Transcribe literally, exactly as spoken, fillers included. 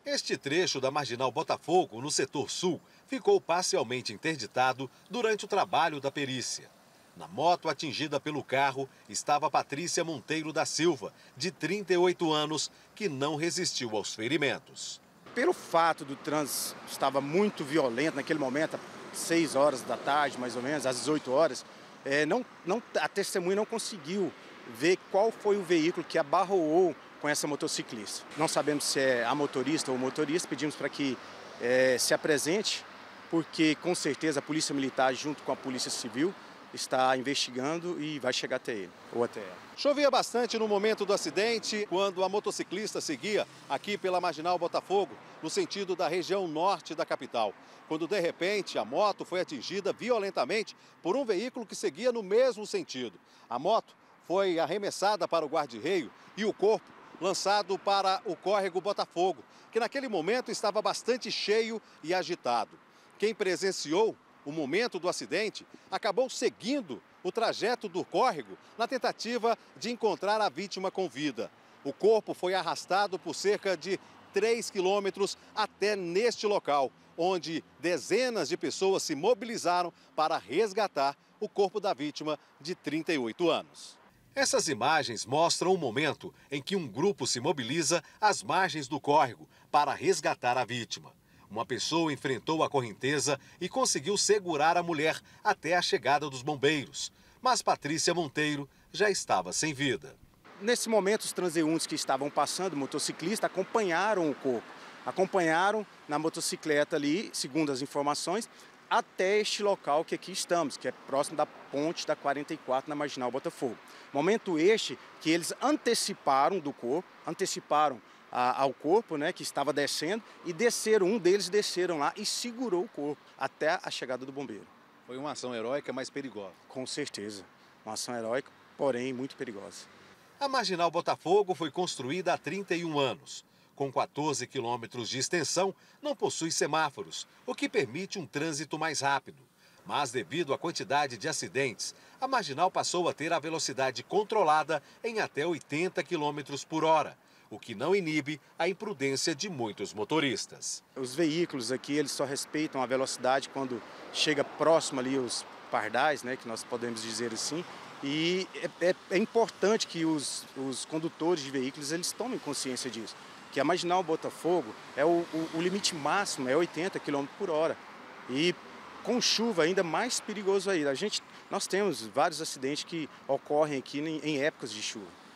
Este trecho da Marginal Botafogo, no setor sul, ficou parcialmente interditado durante o trabalho da perícia. Na moto atingida pelo carro estava Patrícia Monteiro da Silva, de trinta e oito anos, que não resistiu aos ferimentos. Pelo fato do trânsito estava muito violento naquele momento, às seis horas da tarde, mais ou menos, às dezoito horas, é, não, não, a testemunha não conseguiu ver qual foi o veículo que abarroou com essa motociclista. Não sabemos se é a motorista ou o motorista, pedimos para que é, se apresente, porque com certeza a Polícia Militar, junto com a Polícia Civil, está investigando e vai chegar até ele, ou até ela. Chovia bastante no momento do acidente, quando a motociclista seguia aqui pela Marginal Botafogo, no sentido da região norte da capital. Quando, de repente, a moto foi atingida violentamente por um veículo que seguia no mesmo sentido. A moto foi arremessada para o guarda-reio e o corpo lançado para o córrego Botafogo, que naquele momento estava bastante cheio e agitado. Quem presenciou o momento do acidente acabou seguindo o trajeto do córrego na tentativa de encontrar a vítima com vida. O corpo foi arrastado por cerca de três quilômetros até neste local, onde dezenas de pessoas se mobilizaram para resgatar o corpo da vítima de trinta e oito anos. Essas imagens mostram o momento em que um grupo se mobiliza às margens do córrego para resgatar a vítima. Uma pessoa enfrentou a correnteza e conseguiu segurar a mulher até a chegada dos bombeiros. Mas Patrícia Monteiro já estava sem vida. Nesse momento, os transeuntes que estavam passando, motociclista, acompanharam o corpo. Acompanharam na motocicleta ali, segundo as informações, até este local que aqui estamos, que é próximo da ponte da quarenta e quatro, na Marginal Botafogo. Momento este que eles anteciparam do corpo, anteciparam a, ao corpo, né, que estava descendo, e desceram, um deles desceram lá e segurou o corpo até a chegada do bombeiro. Foi uma ação heróica, mas perigosa. Com certeza, uma ação heróica, porém muito perigosa. A Marginal Botafogo foi construída há trinta e um anos. Com quatorze quilômetros de extensão, não possui semáforos, o que permite um trânsito mais rápido. Mas, devido à quantidade de acidentes, a Marginal passou a ter a velocidade controlada em até oitenta quilômetros por hora, o que não inibe a imprudência de muitos motoristas. Os veículos aqui, eles só respeitam a velocidade quando chega próximo ali os pardais, né, que nós podemos dizer assim, e é, é, é importante que os, os condutores de veículos eles tomem consciência disso. Que a Marginal Botafogo, é o, o, o limite máximo é oitenta quilômetros por hora. E com chuva ainda mais perigoso ainda. A gente, nós temos vários acidentes que ocorrem aqui em, em épocas de chuva.